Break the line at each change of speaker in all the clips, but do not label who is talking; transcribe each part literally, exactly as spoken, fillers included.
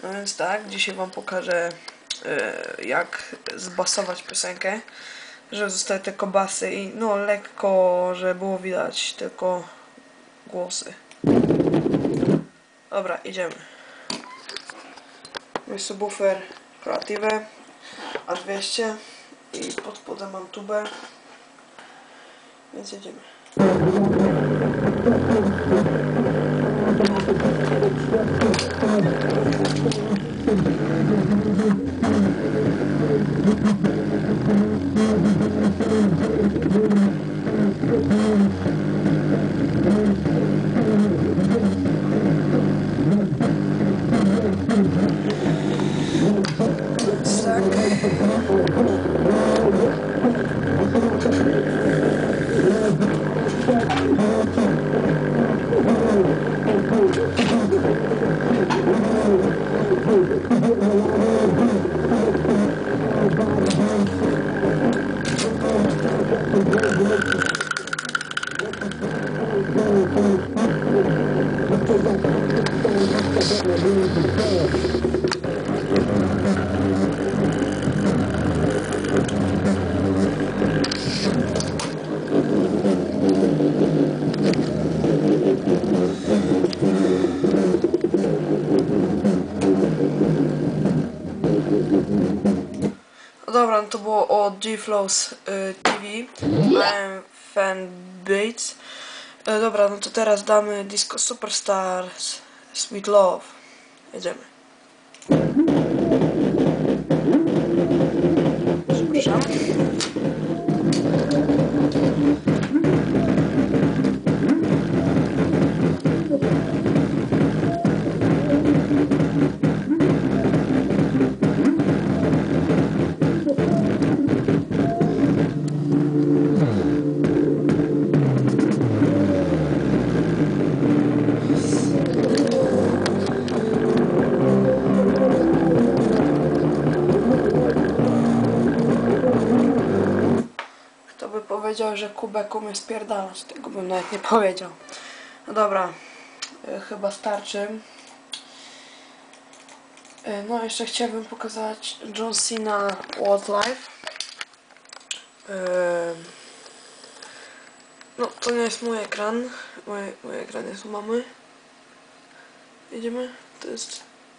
No więc tak, dzisiaj wam pokażę yy, jak zbasować piosenkę, że zostały tylko basy i no lekko, że było widać tylko głosy. Dobra, idziemy. Jest subwoofer Creative A dwieście i pod spodem mam tubę, więc jedziemy. Dobra, no to było od G-Flows y, T V, I'm Fan Beats. Y, dobra, no to teraz damy Disco Superstars Sweet Love. Jedziemy. Przepraszam. Kto by powiedział, że kubek umie spierdalać? Tego bym nawet nie powiedział. No dobra, y, chyba starczy. Y, no jeszcze chciałbym pokazać John Cena Wildlife. Y, no to nie jest mój ekran. Mój, mój ekran jest u mamy. Jedziemy? To jest...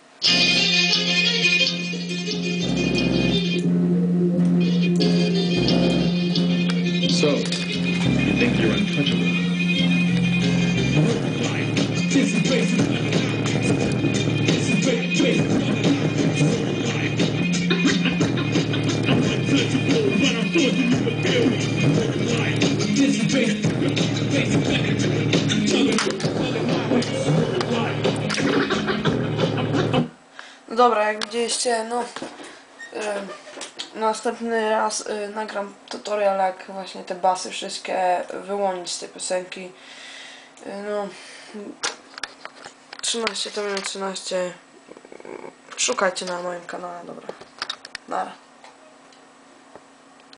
So, you think you're untouchable?
No dobra, jak widzieliście, no... Y, następny raz y, nagram tutorial, jak właśnie te basy wszystkie wyłonić z tej piosenki. Y, no... trzynaście to minut trzynaście. Szukajcie na moim kanale, dobra. Nara.